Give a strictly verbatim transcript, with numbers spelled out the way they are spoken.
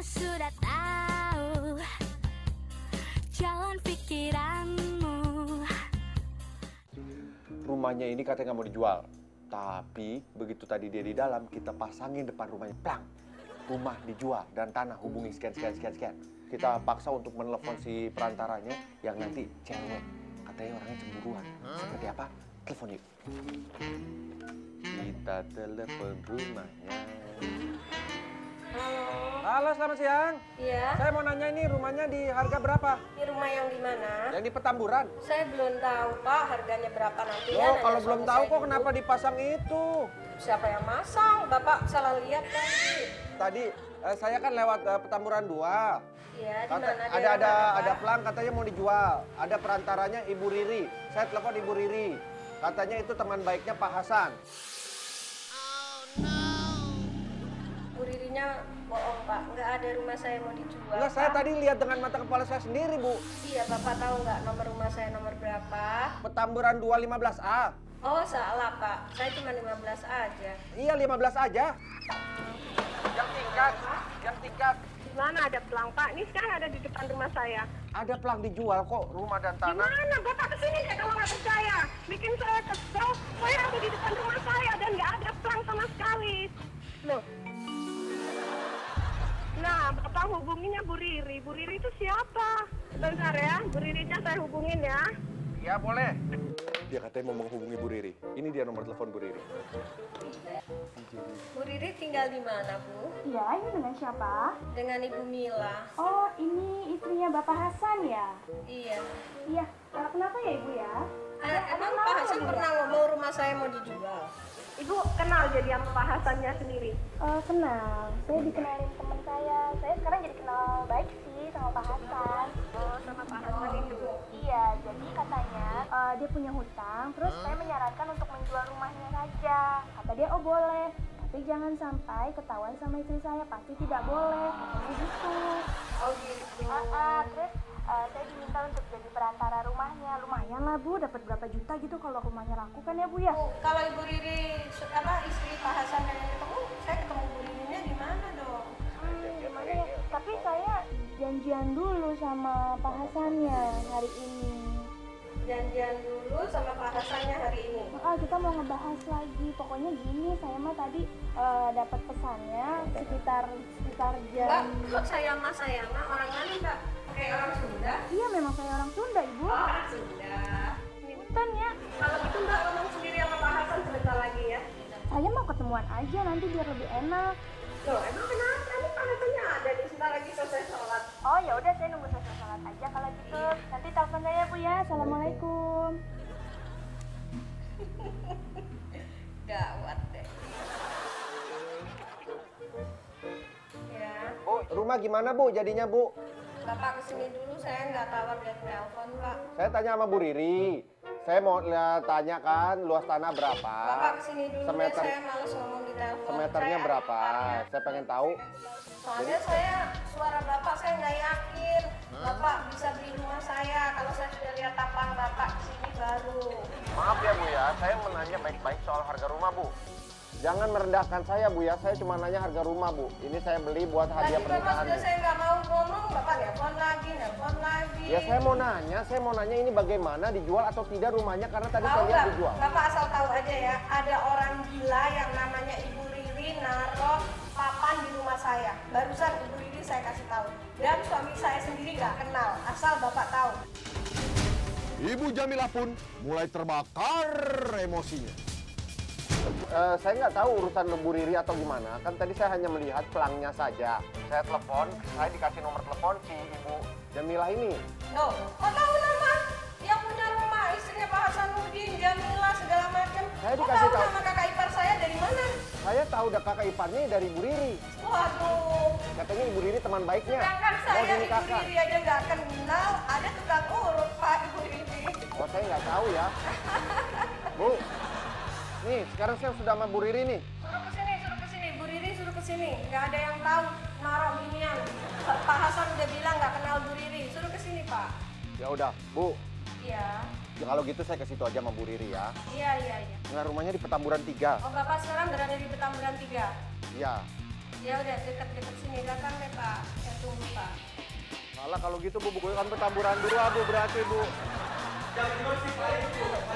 sudah tahu jalan pikiranmu. Rumahnya ini katanya nggak mau dijual. Tapi begitu tadi dia di dalam, kita pasangin depan rumahnya, plang. Rumah dijual dan tanah hubungi sekian, sekian, sekian, sekian. Kita paksa untuk menelepon si perantaranya yang nanti cewek. Katanya orangnya cemburuan. Seperti apa? Telepon yuk. Kita telepon rumahnya. Halo. Halo, selamat siang. Iya. Saya mau nanya ini rumahnya di harga berapa? Di rumah yang di mana? Yang di Petamburan. Saya belum tahu Pak harganya berapa nanti. Oh, ya, kalau nanya belum suami tahu saya kok dulu. kenapa dipasang itu? Siapa yang masang? Bapak salah lihat tadi. Tadi eh, saya kan lewat eh, Petamburan dua. Iya, di Kata, mana? ada Daerah ada mana, ada Pak? pelang katanya mau dijual. Ada perantaranya Ibu Riri. Saya telepon Ibu Riri. Katanya itu teman baiknya Pak Hasan. Bu Ririnya bohong Pak, nggak ada rumah saya mau dijual. Enggak, saya Pak. tadi lihat dengan mata kepala saya sendiri, Bu. Iya, Bapak tahu nggak nomor rumah saya nomor berapa? Petamburan dua lima belas A. Oh salah Pak, saya cuma lima belas aja. Iya, lima belas aja. Yang tingkat, yang tingkat. Di mana ada pelang Pak? Ini sekarang ada di depan rumah saya. Ada pelang dijual kok, rumah dan Di tanah. mana? Bapak kesini deh kalau nggak percaya. Bikin saya kesel. Saya ada di depan rumah saya dan nggak ada pelang sama sekali. Loh. Nah, Bapak hubunginnya Bu Riri. Bu Riri itu siapa? Bentar ya, Bu Ririnya saya hubungin ya. Ya, boleh. Dia katanya mau menghubungi Bu Riri. Ini dia nomor telepon Bu Riri. Bu Riri tinggal di mana Bu? Iya, ini dengan siapa? Dengan Ibu Mila. Oh, ini istrinya Bapak Hasan ya? Iya. Iya, eh, kenapa ya Ibu ya? Eh, emang Pak Hasan pernah ngomong rumah saya mau dijual? Ibu kenal jadi sama Pak Hasannya sendiri. Eh, kenal, saya dikenalin teman saya. Saya sekarang jadi kenal baik sih sama Pak Hasan. Oh, sama Pak Hasan itu. Iya, jadi katanya eh, dia punya hutang, terus saya menyarankan untuk menjual rumahnya saja. Kata dia, oh boleh, tapi jangan sampai ketahuan sama istri saya, pasti tidak boleh. Katanya gitu. Oh gitu. Ah, ah, terus eh, saya diminta untuk jadi perantara rumahnya. Lumayan lah Bu, dapat berapa juta gitu kalau rumahnya laku kan ya Bu ya? Bu, kalau Ibu Riri su- apa istri Pak Hasan yang ketemu, saya ketemu Bu Ririnya di mana dong? Hmm, gimana ya? Tapi saya janjian dulu sama Pak Hasannya hari ini. Janjian dulu sama Pak Hasannya hari ini. Ah, kita mau ngebahas lagi. Pokoknya gini, saya mah tadi eh, dapat pesannya sekitar sekitar Mbak, jam. kok saya mas saya mah orang mana Mbak? Kayak orang Sunda? Iya, memang saya orang Sunda, Ibu. Oh, orang Sunda. Punten ya. Kalau gitu Mbak ngomong sendiri sama Pak Hasan sebentar lagi ya. Saya mau ketemuan aja nanti biar lebih enak. Loh, emang kenapa? Ini Pak Hasannya ada di sebentar lagi selesai sholat. Oh ya udah, saya nunggu selesai sholat aja kalau gitu. Nanti telepon saya Bu ya. Assalamualaikum. Gawat deh. Ya, Bu, rumah gimana Bu jadinya Bu? Bapak kesini dulu, saya nggak tawar dia telepon Pak. Saya tanya sama Bu Riri. Saya mau lihat tanya kan luas tanah berapa? Bapak kesini dulu deh, Semeter, saya males ngomong di telepon. semeternya Saya berapa? ada kabarnya. Saya pengen tahu. Soalnya saya, suara Bapak saya nggak yakin Bapak bisa beli rumah saya. Kalau saya sudah lihat tapang Bapak kesini baru. Maaf ya Bu ya, saya menanya baik-baik soal harga rumah Bu. Jangan merendahkan saya Bu ya, saya cuma nanya harga rumah Bu. Ini saya beli buat hadiah Tadi Bapak pernikahan sudah Bu. saya nggak mau ngomong, Bapak nelfon lagi, nelfon lagi. Ya saya mau nanya, saya mau nanya ini bagaimana dijual atau tidak rumahnya karena tadi Tahu saya lihat nggak? dijual. Bapak asal tahu aja ya, ada orang gila yang namanya Ibu Riri naruh papan di rumah saya. Barusan Ibu Riri saya kasih tahu. Dan suami saya sendiri nggak kenal, asal Bapak tahu. Ibu Jamilah pun mulai terbakar emosinya. Eh, saya nggak tahu urusan Bu Riri atau gimana. Kan tadi saya hanya melihat pelangnya saja. Saya telepon, saya dikasih nomor telepon si Ibu Jamilah ini. Loh, kok tahu nama yang punya rumah istrinya Pak Hasanuddin, Jamila segala macam? Saya Kok dikasih tahu tahu. nama kakak ipar saya dari mana? Saya tahu udah kakak iparnya dari Bu Riri. Waduh, Katanya Ibu Riri teman baiknya. sedangkan Mau saya Ibu dinikahkan. Riri aja nggak kenal, ada tukang urut Pak Ibu Riri. Oh saya nggak tahu ya. Bu, nih sekarang saya sudah sama Bu Riri nih. Suruh kesini, suruh kesini, Bu Riri suruh kesini. Nggak ada yang tahu naruh ginian. Pak Hasan udah bilang nggak kenal Bu Riri, suruh kesini Pak. Ya udah, Bu. Iya, Ya kalau gitu saya ke situ aja sama Bu Riri ya. iya, iya, iya. Nah rumahnya di Petamburan tiga. Oh Bapak sekarang berada di Petamburan tiga. Iya. Ya udah dekat-dekat sini datang deh Pak. Saya tunggu Pak. Malah kalau gitu Bu, buku kan pertamburan dulu Bu berarti Bu. Yang gimana sih Pak itu?